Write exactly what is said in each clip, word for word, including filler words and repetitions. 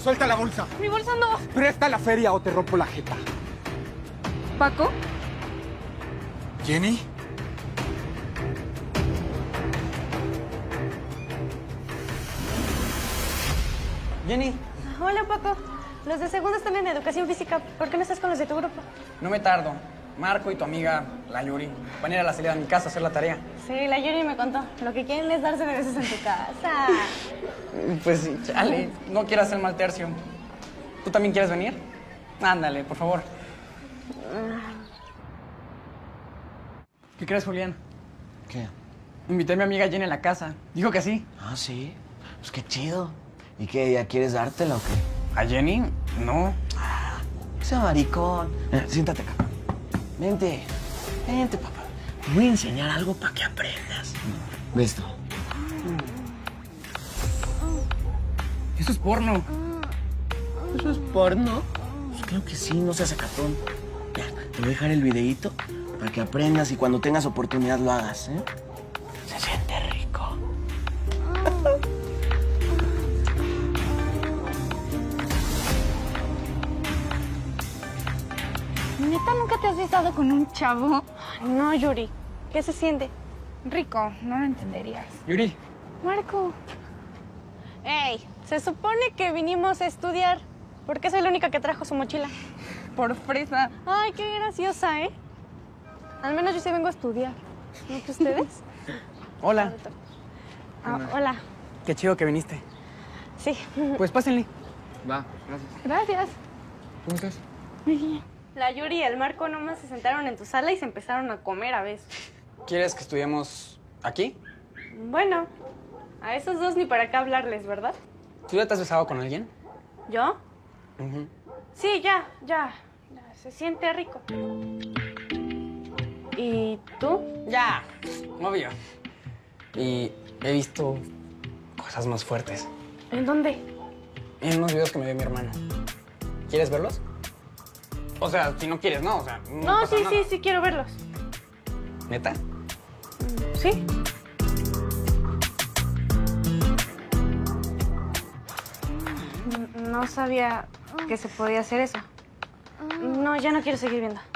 Suelta la bolsa. Mi bolsa no. Presta la feria o te rompo la jeta. ¿Paco? ¿Jenny? Jenny. Hola, Paco. Los de segundo están en educación física. ¿Por qué no estás con los de tu grupo? No me tardo. Marco y tu amiga, la Yuri, van a ir a la salida de mi casa a hacer la tarea. Sí, la Yuri me contó. Lo que quieren es darse de besos en tu casa. Pues sí, chale, no quieras hacer mal tercio. ¿Tú también quieres venir? Ándale, por favor. ¿Qué crees, Julián? ¿Qué? Invité a mi amiga Jenny a la casa. Dijo que sí. Ah, sí. Pues qué chido. ¿Y qué? ¿Ya quieres dártela o qué? ¿A Jenny? No. Ah, ese maricón. Eh, siéntate acá. Vente. Vente, papá. Te voy a enseñar algo para que aprendas. Ve esto. Eso es porno. ¿Eso es porno? Pues creo que sí, no seas sacatón. Ya, te voy a dejar el videíto para que aprendas y cuando tengas oportunidad lo hagas, ¿eh? Se siente rico. ¿Neta nunca te has besado con un chavo? No, Yuri. ¿Qué se siente? Rico, no lo entenderías. Yuri. Marco. Ey, se supone que vinimos a estudiar. ¿Por qué soy la única que trajo su mochila? Por fresa. Ay, qué graciosa, ¿eh? Al menos yo sí vengo a estudiar. ¿No que ustedes? Hola. Ah, hola. Qué chido que viniste. Sí. Pues pásenle. Va, gracias. Gracias. ¿Cómo estás? Muy bien. La Yuri y el Marco nomás se sentaron en tu sala y se empezaron a comer a besos. ¿Quieres que estudiemos aquí? Bueno, a esos dos ni para qué hablarles, ¿verdad? ¿Tú ya te has besado con alguien? ¿Yo? Uh-huh. Sí, ya, ya. Ya, se siente rico. ¿Y tú? Ya, obvio. Y he visto cosas más fuertes. ¿En dónde? En unos videos que me dio mi hermano. ¿Quieres verlos? O sea, si no quieres, no. O sea, no, No, pasa sí, nada. sí, sí quiero verlos. ¿Neta? ¿Sí? N- No sabía que se podía hacer eso. No, ya no quiero seguir viendo.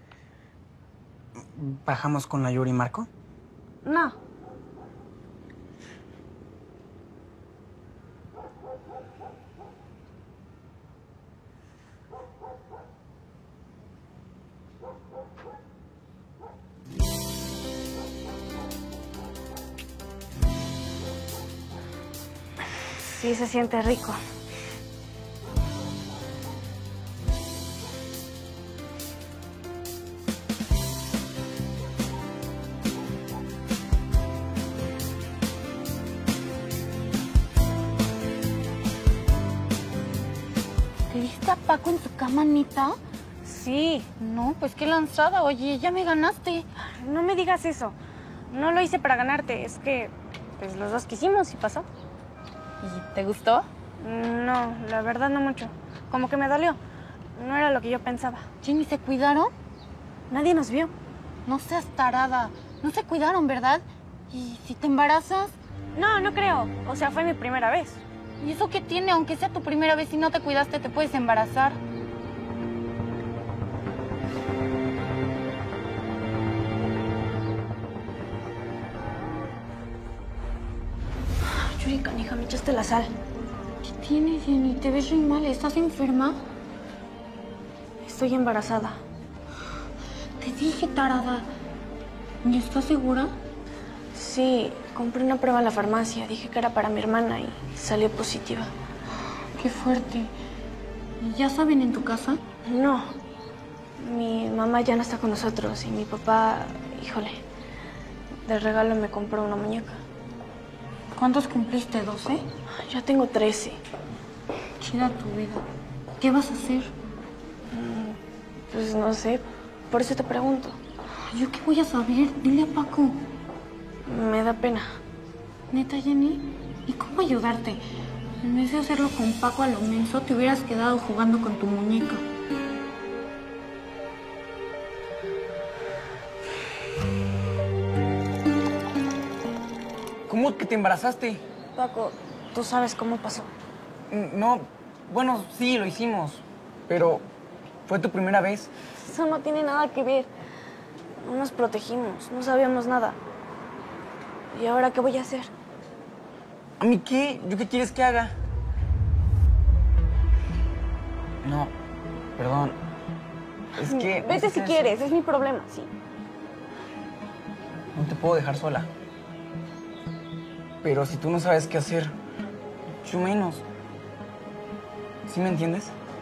¿Bajamos con la Yuri y Marco? No. Sí, se siente rico. ¿Te diste a Paco en su cama, neta? Sí. No, pues qué lanzada. Oye, ya me ganaste. No me digas eso. No lo hice para ganarte. Es que, pues, los dos quisimos y pasó. ¿Y te gustó? No, la verdad no mucho. Como que me dolió. No era lo que yo pensaba. Jenny, ¿se cuidaron? Nadie nos vio. No seas tarada. No se cuidaron, ¿verdad? ¿Y si te embarazas? No, no creo. O sea, fue mi primera vez. ¿Y eso qué tiene? Aunque sea tu primera vez y no te cuidaste, te puedes embarazar. Yuri, canija, me echaste la sal. ¿Qué tienes, Jenny? Te ves muy mal. ¿Estás enferma? Estoy embarazada. Te dije, tarada. ¿Y estás segura? Sí, compré una prueba en la farmacia. Dije que era para mi hermana y salió positiva. Qué fuerte. ¿Y ya saben en tu casa? No. Mi mamá ya no está con nosotros y mi papá, híjole, de regalo me compró una muñeca. ¿Cuántos cumpliste? ¿doce? Ya tengo trece. Chida tu vida. ¿Qué vas a hacer? Pues no sé, por eso te pregunto. ¿Yo qué voy a saber? Dile a Paco. Me da pena. ¿Neta, Jenny? ¿Y cómo ayudarte? En vez de hacerlo con Paco a lo menso, te hubieras quedado jugando con tu muñeca. ¿Cómo que te embarazaste? Paco, ¿tú sabes cómo pasó? No, Bueno, sí, lo hicimos, pero fue tu primera vez. Eso no tiene nada que ver. No nos protegimos, no sabíamos nada. ¿Y ahora qué voy a hacer? ¿A mí qué? ¿Yo qué quieres que haga? No, perdón. Es que... Vete si quieres, es mi problema, sí. No te puedo dejar sola. Pero si tú no sabes qué hacer, yo menos. ¿Sí me entiendes?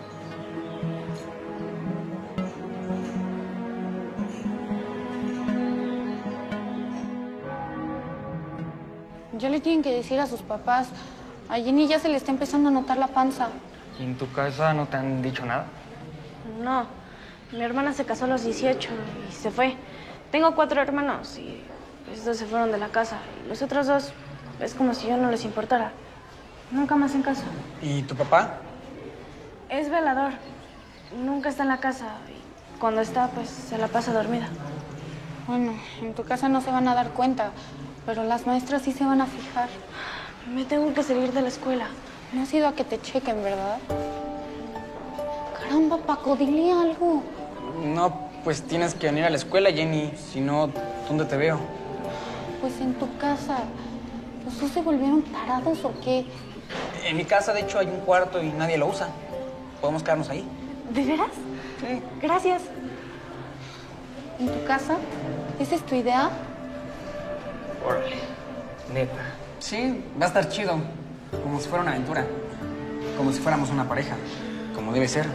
Ya le tienen que decir a sus papás. A Jenny ya se le está empezando a notar la panza. ¿Y en tu casa no te han dicho nada? No, mi hermana se casó a los dieciocho y se fue. Tengo cuatro hermanos y esos dos se fueron de la casa. Y los otros dos es como si yo no les importara. Nunca más en casa. ¿Y tu papá? Es velador. Nunca está en la casa y cuando está, pues se la pasa dormida. Bueno, en tu casa no se van a dar cuenta, pero las maestras sí se van a fijar. Me tengo que salir de la escuela. No has ido a que te chequen, ¿verdad? Caramba, Paco, dile algo. No, pues tienes que venir a la escuela, Jenny. Si no, ¿dónde te veo? Pues en tu casa. ¿Los dos se volvieron tarados o qué? En mi casa, de hecho, hay un cuarto y nadie lo usa. ¿Podemos quedarnos ahí? ¿De veras? Sí. Gracias. ¿En tu casa? ¿Esa es tu idea? Órale. Neta. Sí, va a estar chido. Como si fuera una aventura. Como si fuéramos una pareja. Como debe ser.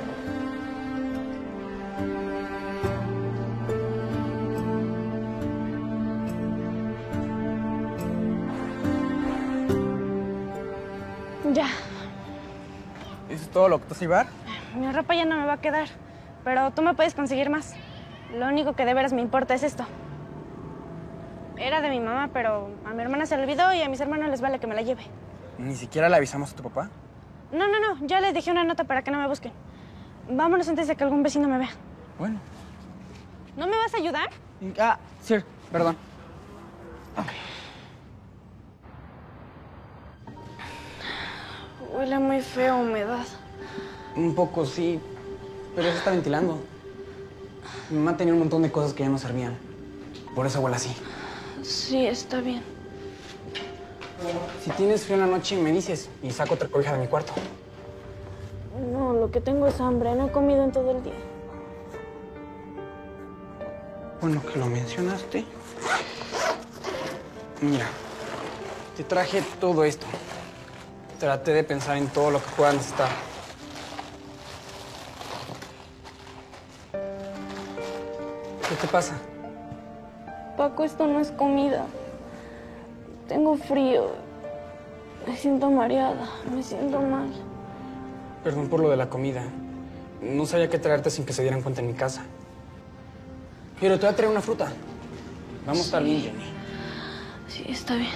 Ya. ¿Eso es todo lo que te vas a llevar? Mi ropa ya no me va a quedar, pero tú me puedes conseguir más. Lo único que de veras me importa es esto. Era de mi mamá, pero a mi hermana se le olvidó y a mis hermanos les vale que me la lleve. ¿Ni siquiera le avisamos a tu papá? No, no, no. Ya les dejé una nota para que no me busquen. Vámonos antes de que algún vecino me vea. Bueno. ¿No me vas a ayudar? Ah, sí, perdón. Huele muy feo, humedad. Un poco, sí. Pero eso está ventilando. Mi mamá tenía un montón de cosas que ya no servían. Por eso huele así. Sí, está bien. Si tienes frío en la noche, me dices y saco otra cobija de mi cuarto. No, lo que tengo es hambre. No he comido en todo el día. Bueno, que lo mencionaste. Mira, te traje todo esto. Traté de pensar en todo lo que pueda necesitar. ¿Qué te pasa? Paco, esto no es comida. Tengo frío. Me siento mareada. Me siento mal. Perdón por lo de la comida. No sabía qué traerte sin que se dieran cuenta en mi casa. Pero te voy a traer una fruta. Vamos a estar bien, Jenny. Sí, está bien.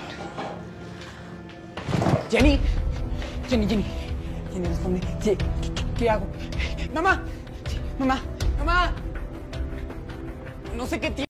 ¡Jenny! Jenny, Jenny. Jenny, responde. ¿Qué, qué, qué hago? ¡Mamá! ¡Mamá! ¡Mamá! No sé qué tiene.